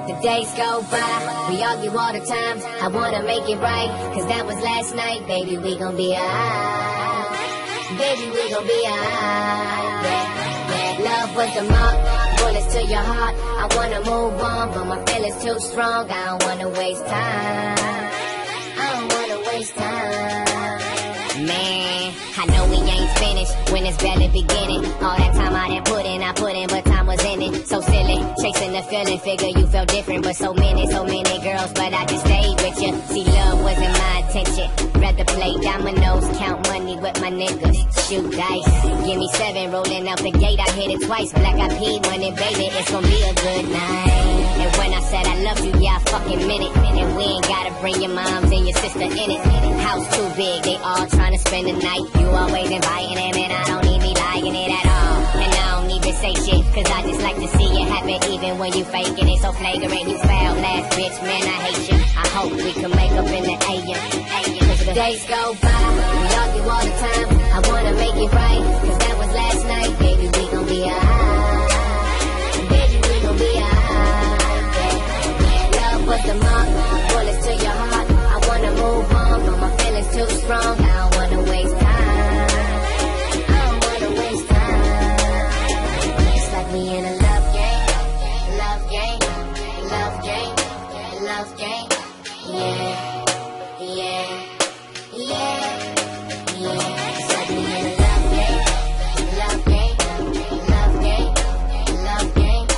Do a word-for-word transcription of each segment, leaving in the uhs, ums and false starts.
The days go by, we argue all the time. I wanna make it right, cause that was last night. Baby, we gon' be alright. Baby, we gon' be alright. Yeah, yeah. Love was the mark, bullets to your heart. I wanna move on, but my feelings too strong. I don't wanna waste time. I don't wanna waste time. Man, I know we ain't finished when it's barely beginning. All that time I done put in, I put in, but time was in it. So silly, chasing the feeling, figure you felt different. But so many, so many girls, but I just stayed with you. See, love wasn't my intention. Rather play dominoes, count money with my niggas, shoot dice. Give me seven, rolling out the gate, I hit it twice. Black I P money, baby, it's gonna be a good night. And when I said I love you, yeah, I fucking meant it. And we ain't gotta bring your moms and your sister in it. House too big, they all trying to spend the night. You always inviting them and I don't even be liking it at all. And I don't even say shit, cause I just like to see it happen even when you faking it. So flagrant, you foul ass bitch, man, I hate you. I hope we can make up in the A M. Cause the days go by, we argue all the time. I wanna make it right, cause that was last night. Baby, we gon' be alright. Baby, we gon' be alright. Yeah, yeah. Love was the mark, bullets to your heart. I wanna move on, but my feelings too strong. I don't wanna waste time. I don't wanna waste time. It's like we in a love game, love game, love game, love game. Yeah, yeah, yeah, yeah. It's like we in a love game, love game, love game, love game.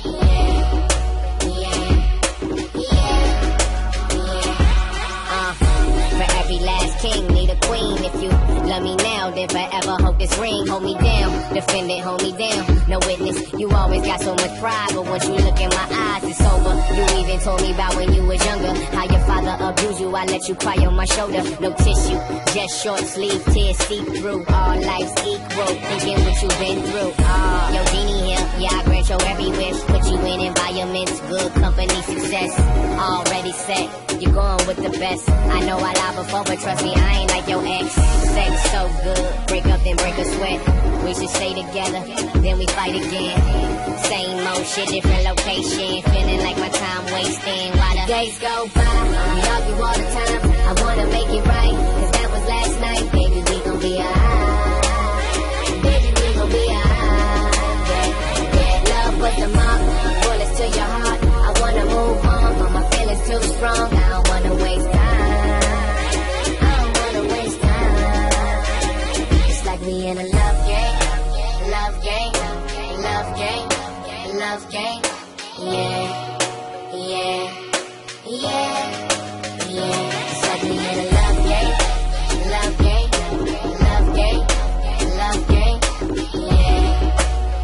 Yeah, yeah, yeah, yeah. Uh, for every last king, need a queen. If you love me now, then forever hold this ring. Hold me down, defend it, hold me down. No witness, you always got so much pride, but once you look in my eyes, it's over. You even told me about when you was younger, how your father abused you. I let you cry on my shoulder, no tissue, just short sleeve, tears seep through. All life's equal, thinking what you've been through. Oh, yo, genie here, yeah, I grant your every wish. Put you in environments, good company, success. Already set, you're going with the best. I know I lied before, but trust me, I ain't like your ex. Sex so good, break up then break a sweat. We should stay together, then we fight again. Same old shit, different location. Feeling like my time wasting while the days go by. We argue all the time, I wanna make it right, cause that was last night. Baby, we gon' be alright. Baby, we gon' be alright. Yeah, yeah. Love was the mark, bullets to your heart. I wanna move on, but my feelings too strong. I don't wanna waste time. I don't wanna waste time. It's like we in a love game, love game, love game, love game. Yeah, yeah, yeah, yeah. It's like we in a love game, love game, love game, love game. Yeah,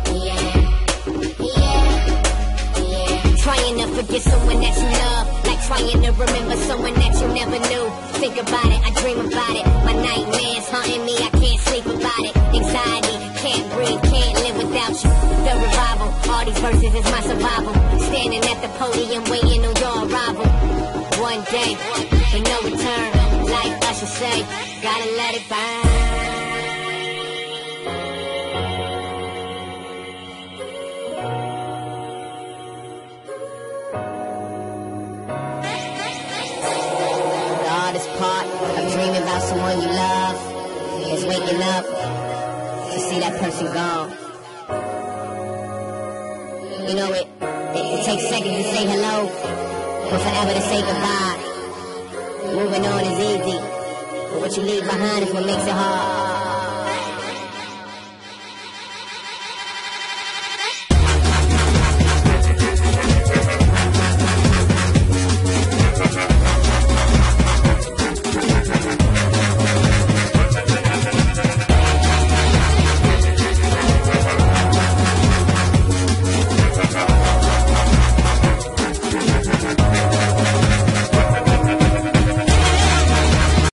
yeah, yeah, yeah. Trying to forget someone that you love, like trying to remember someone that you never knew. Think about it, I dream about it. My nightmares haunting me, I can't sleep about it. Anxiety, can't breathe, can't live without you. The revival, all these verses is my survival. Standing at the podium waiting on your arrival. One day, but no return, like I should say, gotta let it burn. The hardest part of dreaming about someone you love is waking up to see that person gone. You know, it, it, it takes seconds to say hello, but forever to say goodbye. Moving on is easy, but what you leave behind is what makes it hard.